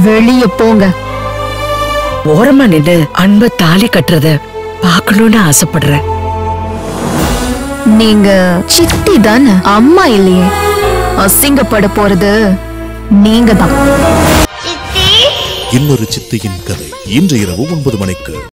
வெளிய போங்க. ஓரமா நின்னு அன்ப தாலி கட்டுறத பாக்கணும்னு ஆசைப்படுறேன். நீங்க சித்தி தானே, அம்மா இல்லையே. அசிங்கப்பட போறது நீங்க தான். இன்னொரு சித்தியின் கதை இன்று இரவு 9 மணிக்கு.